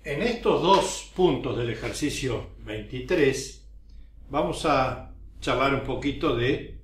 En estos dos puntos del ejercicio 23 vamos a charlar un poquito de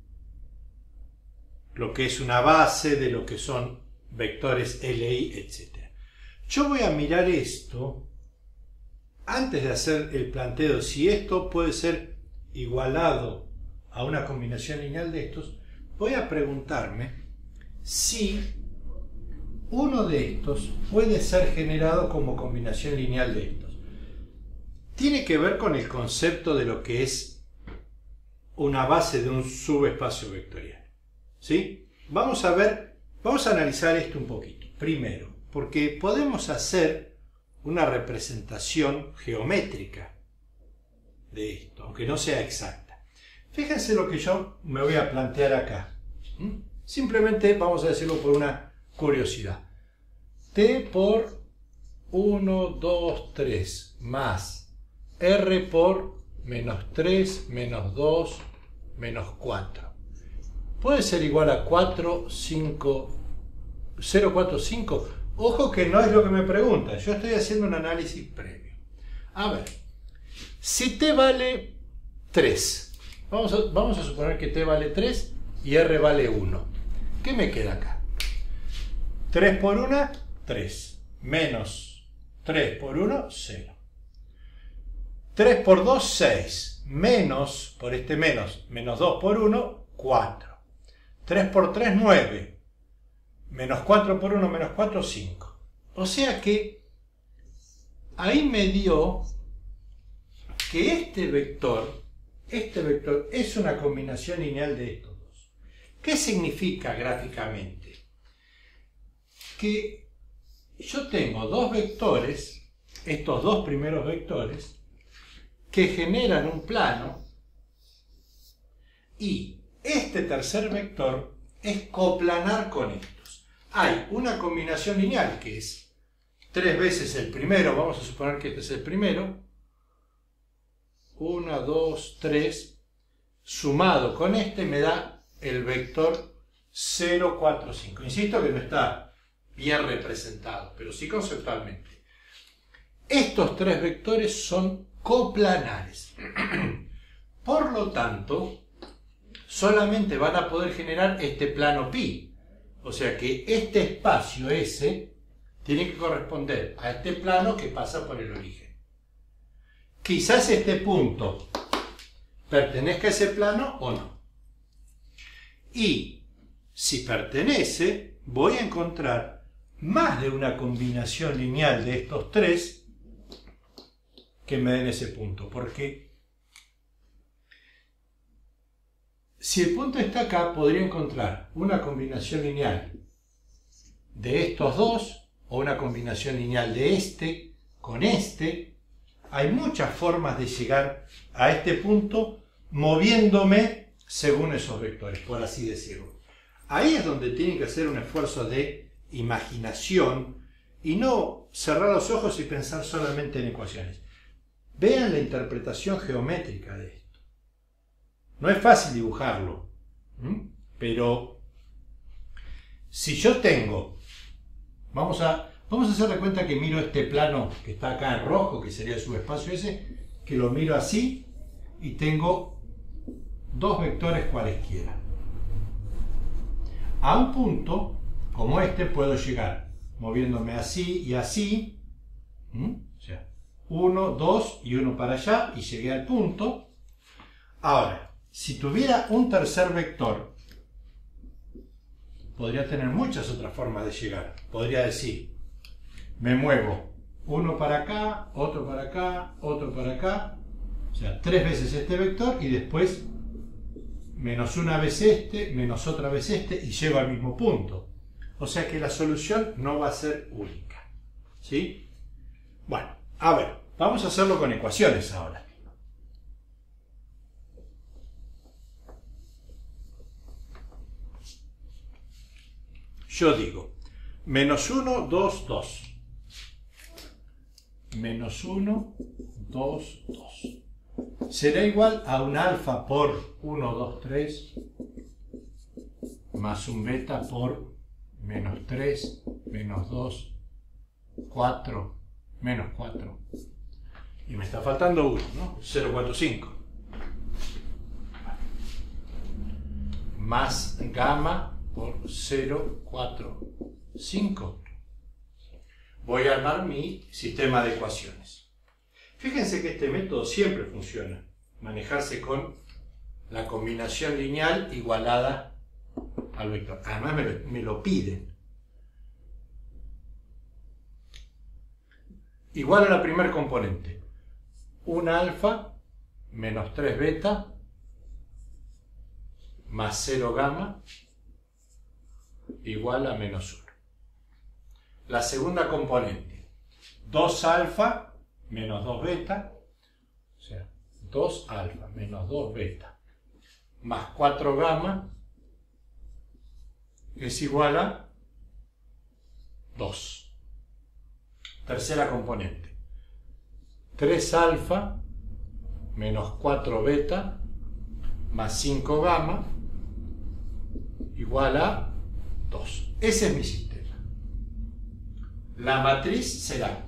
lo que es una base, de lo que son vectores LI, etc. Yo voy a mirar esto antes de hacer el planteo si esto puede ser igualado a una combinación lineal de estos. Voy a preguntarme si uno de estos puede ser generado como combinación lineal de estos. Tiene que ver con el concepto de lo que es una base de un subespacio vectorial. ¿Sí? Vamos a analizar esto un poquito. Primero, porque podemos hacer una representación geométrica de esto, aunque no sea exacta. Fíjense lo que yo me voy a plantear acá. Simplemente vamos a decirlo por una curiosidad. T por 1, 2, 3 más R por menos 3, menos 2, menos 4. Puede ser igual a 4, 5, 0, 4, 5. Ojo que no es lo que me pregunta. Yo estoy haciendo un análisis previo. A ver, si T vale 3, vamos a suponer que T vale 3 y R vale 1. ¿Qué me queda acá? 3 por 1, 3. Menos 3 por 1, 0. 3 por 2, 6. Menos, por este menos 2 por 1, 4. 3 por 3, 9. Menos 4 por 1, menos 4, 5. O sea que ahí me dio que este vector es una combinación lineal de estos dos. ¿Qué significa gráficamente? Que yo tengo dos vectores, estos dos primeros vectores, que generan un plano, y este tercer vector es coplanar con estos. Hay una combinación lineal que es 3 veces el primero, vamos a suponer que este es el primero, 1, 2, 3, sumado con este me da el vector 0, 4, 5. Insisto que no está bien representado, pero sí conceptualmente. Estos tres vectores son coplanares. Por lo tanto, solamente van a poder generar este plano pi. O sea que este espacio S tiene que corresponder a este plano que pasa por el origen. Quizás este punto pertenezca a ese plano o no. Y si pertenece, voy a encontrar más de una combinación lineal de estos tres que me den ese punto. Porque si el punto está acá, podría encontrar una combinación lineal de estos dos o una combinación lineal de este con este. Hay muchas formas de llegar a este punto moviéndome según esos vectores, por así decirlo. Ahí es donde tienen que hacer un esfuerzo de imaginación y no cerrar los ojos y pensar solamente en ecuaciones. Vean la interpretación geométrica de esto. No es fácil dibujarlo, pero si yo tengo, vamos a hacer de cuenta que miro este plano que está acá en rojo, que sería el subespacio ese, que lo miro así y tengo dos vectores cualesquiera. A un punto como este puedo llegar moviéndome así y así, o sea, 1, 2 y 1 para allá, y llegué al punto. Ahora, si tuviera un tercer vector, podría tener muchas otras formas de llegar. Podría decir, me muevo uno para acá, otro para acá, otro para acá, o sea, 3 veces este vector y después menos una vez este, menos otra vez este, y llego al mismo punto. O sea que la solución no va a ser única. ¿Sí? Bueno, a ver, vamos a hacerlo con ecuaciones ahora. Yo digo, menos 1, 2, 2. Menos 1, 2, 2. Será igual a un alfa por 1, 2, 3, más un beta por menos 3, menos 2, 4, menos 4. Y me está faltando 1, ¿no? 0,45. Más gamma por 0,45. Voy a armar mi sistema de ecuaciones. Fíjense que este método siempre funciona. Manejarse con la combinación lineal igualada al vector. Además me lo piden. Igual a la primer componente. 1 alfa menos 3 beta más 0 gamma igual a menos 1. La segunda componente. 2 alfa menos 2 beta, o sea, 2 alfa menos 2 beta más 4 gamma es igual a 2. Tercera componente. 3 alfa menos 4 beta más 5 gamma igual a 2. Ese es mi sistema. La matriz será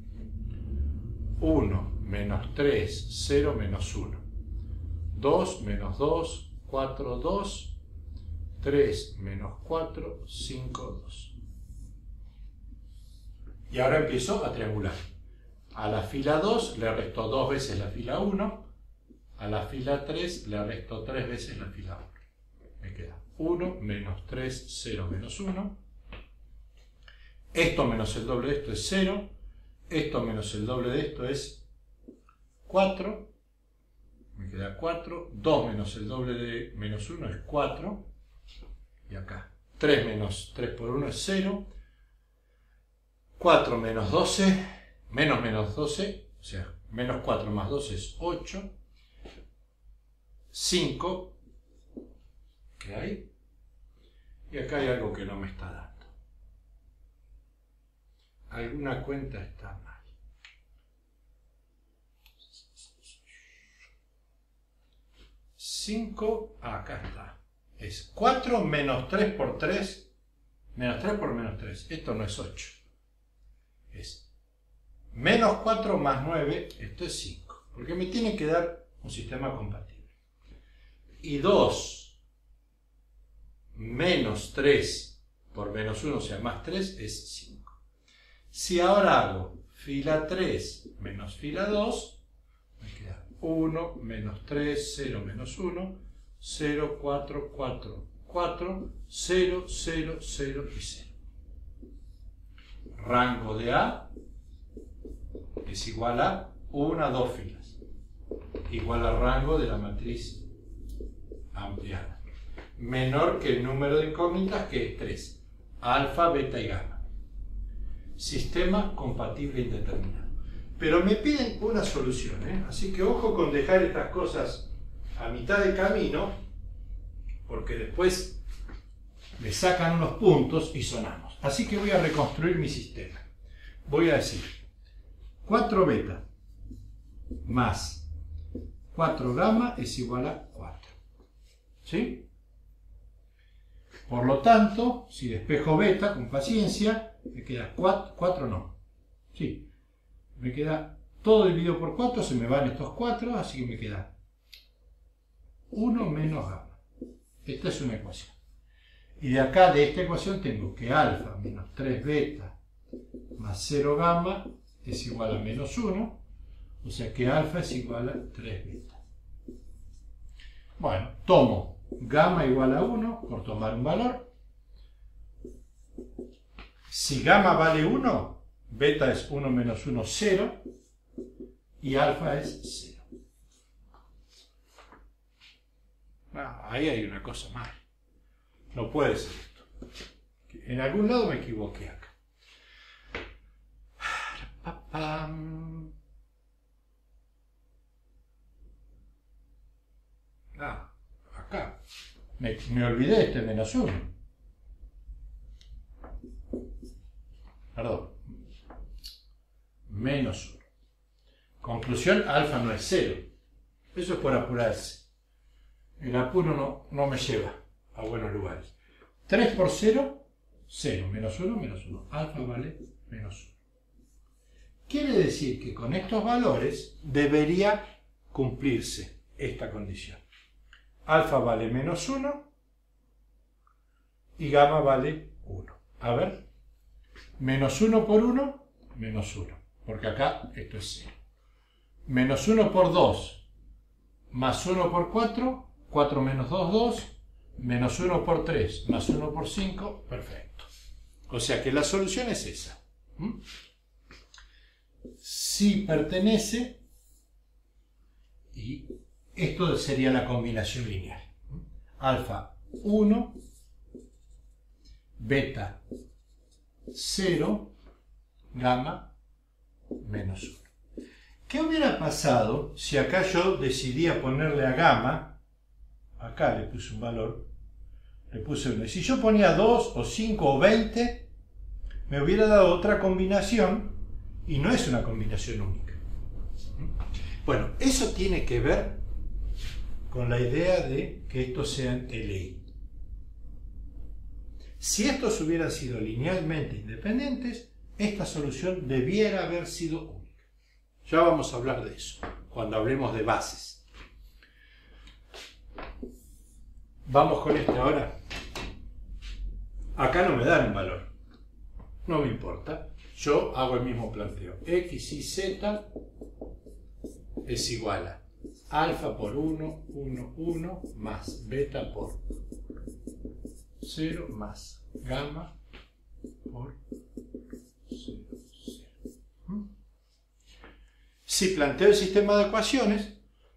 1 menos 3, 0 menos 1. 2 menos 2, 4, 2. 3 menos 4, 5, 2. Y ahora empiezo a triangular. A la fila 2 le resto 2 veces la fila 1. A la fila 3 le resto 3 veces la fila 1. Me queda 1 menos 3, 0 menos 1. Esto menos el doble de esto es 0. Esto menos el doble de esto es 4. Me queda 4. 2 menos el doble de menos 1 es 4. Y acá 3 menos 3 por 1 es 0. 4 menos 12, menos 12, o sea, menos 4 más 12 es 8. 5, ¿qué hay? Y acá hay algo que no me está dando. Alguna cuenta está mal. 5, acá está. Es 4 menos 3 por 3, menos 3 por menos 3. Esto no es 8. Es menos 4 más 9, esto es 5. Porque me tiene que dar un sistema compatible. Y 2 menos 3 por menos 1, o sea, más 3, es 5. Si ahora hago fila 3 menos fila 2, me queda 1 menos 3, 0 menos 1, 0, 4, 4, 4, 0, 0, 0 y 0. Rango de A es igual a 1 a 2 filas, igual al rango de la matriz ampliada, menor que el número de incógnitas, que es 3, alfa, beta y gamma. Sistema compatible indeterminado. Pero me piden una solución, así que ojo con dejar estas cosas a mitad de camino, porque después me sacan unos puntos y sonamos. Así que voy a reconstruir mi sistema. Voy a decir 4 beta más 4 gamma es igual a 4. ¿Sí? Por lo tanto, si despejo beta con paciencia, me queda 4 no. Sí, me queda todo dividido por 4, se me van estos 4, así que me queda 1 menos gamma. Esta es una ecuación. Y de acá, de esta ecuación, tengo que alfa menos 3 beta más 0 gamma es igual a menos 1. O sea que alfa es igual a 3 beta. Bueno, tomo gamma igual a 1 por tomar un valor. Si gamma vale 1, beta es 1 menos 1, 0. Y alfa es 0. Ahí hay una cosa mal. No puede ser esto. En algún lado me equivoqué acá. Acá. Me olvidé de este menos 1. Perdón. Menos 1. Conclusión, alfa no es 0. Eso es por apurarse. El apuro no me lleva a buenos lugares. 3 por 0, 0. Menos 1, menos 1. Alfa vale menos 1. Quiere decir que con estos valores debería cumplirse esta condición. Alfa vale menos 1 y gamma vale 1. A ver, menos 1 por 1, menos 1, porque acá esto es 0. Menos 1 por 2, más 1 por 4, 4 menos 2, 2, menos 1 por 3, más 1 por 5, perfecto. O sea que la solución es esa. Si pertenece, y esto sería la combinación lineal. Alfa 1, beta 0, gamma menos 1. ¿Qué hubiera pasado si acá yo decidía ponerle a gamma, acá le puse un valor, le puse 1, si yo ponía 2 o 5 o 20, me hubiera dado otra combinación y no es una combinación única. Bueno, eso tiene que ver con la idea de que estos sean LI. Si estos hubieran sido linealmente independientes, esta solución debiera haber sido única. Ya vamos a hablar de eso cuando hablemos de bases. Vamos con este ahora. Acá no me dan un valor. No me importa. Yo hago el mismo planteo. X y Z es igual a alfa por 1, 1, 1, más beta por 0, más gamma por 0, 0. Si planteo el sistema de ecuaciones,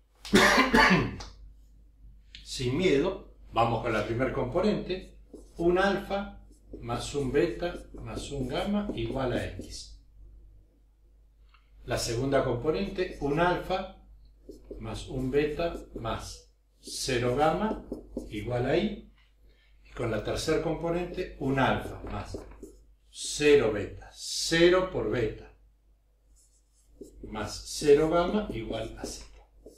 sin miedo, vamos con la primer componente, un alfa más un beta más un gamma igual a x. La segunda componente, un alfa más un beta más 0 gamma igual a y. Y con la tercera componente, un alfa más 0 beta, 0 por beta, más 0 gamma igual a z.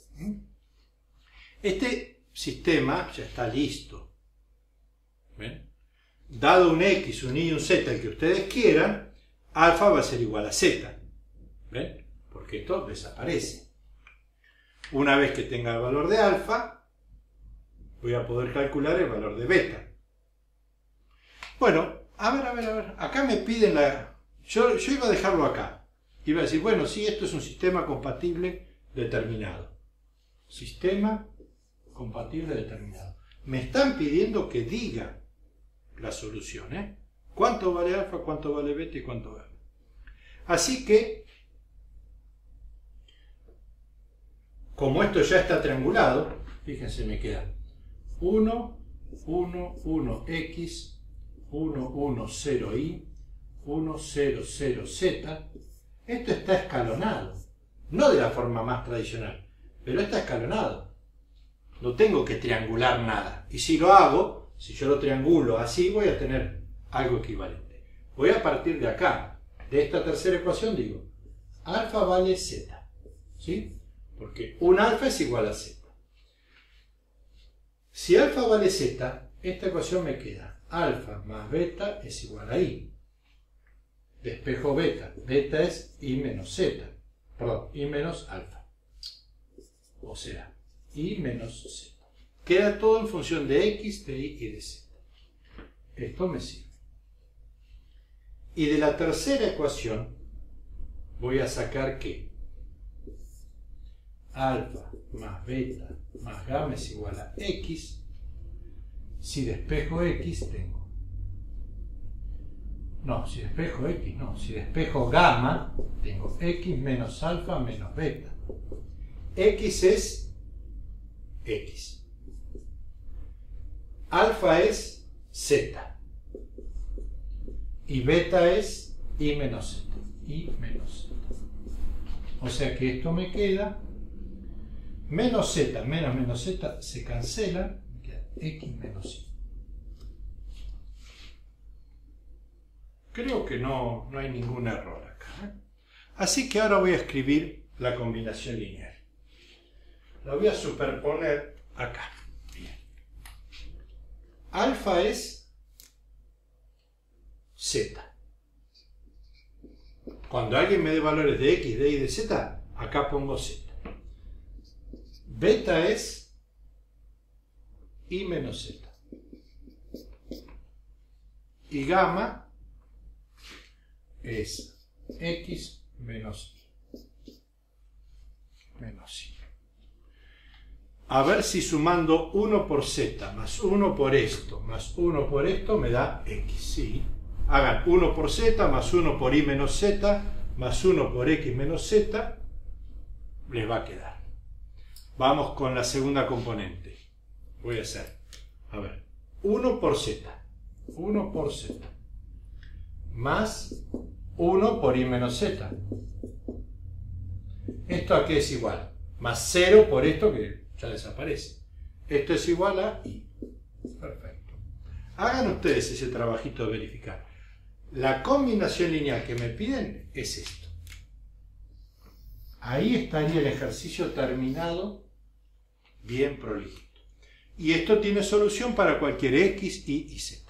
Este sistema ya está listo. ¿Ven? Dado un x, un y y un z, el que ustedes quieran, alfa va a ser igual a z. ¿Ven? Porque esto desaparece. Una vez que tenga el valor de alfa, voy a poder calcular el valor de beta. Bueno, a ver. Acá me piden la... Yo iba a dejarlo acá. Iba a decir, bueno, sí, esto es un sistema compatible determinado. Sistema compatible determinado. Me están pidiendo que diga la solución, ¿eh? ¿Cuánto vale alfa, cuánto vale beta y cuánto vale? Así que, como esto ya está triangulado, fíjense, me queda 1, 1, 1, x, 1, 1, 0, y, 1, 0, 0, z. Esto está escalonado. No de la forma más tradicional, pero está escalonado. No tengo que triangular nada. Y si lo hago, si yo lo triangulo así, voy a tener algo equivalente. Voy a partir de acá. De esta tercera ecuación digo, alfa vale z. ¿Sí? Porque un alfa es igual a z. Si alfa vale z, esta ecuación me queda alfa más beta es igual a y. Despejo beta. Beta es y menos z. Perdón, y menos alfa. O sea, y menos z. Queda todo en función de x, de y y de z. Esto me sirve. Y de la tercera ecuación voy a sacar que alfa más beta más gamma es igual a x. Si despejo x tengo... No, si despejo x, no. Si despejo gamma, tengo x menos alfa menos beta. X es x. Alfa es z. Y beta es y menos z. Y menos z. O sea que esto me queda menos z menos z se cancela. Me queda x menos y. Creo que no hay ningún error acá, ¿eh? Así que ahora voy a escribir la combinación lineal. La voy a superponer acá. Bien. Alfa es z. Cuando alguien me dé valores de x, de y, de z, acá pongo z. Beta es y menos z. Y gamma es x menos y. A ver si sumando 1 por z más 1 por esto más 1 por esto me da x. Sí. Hagan 1 por z más 1 por y menos z más 1 por x menos z. Les va a quedar. Vamos con la segunda componente. Voy a hacer, a ver, 1 por z. 1 por z. Más 1 por y menos z. ¿Esto a qué es igual? Más 0 por esto que ya desaparece. Esto es igual a y. Perfecto. Hagan ustedes ese trabajito de verificar. La combinación lineal que me piden es esto. Ahí estaría el ejercicio terminado, bien prolijito. Y esto tiene solución para cualquier x, y z.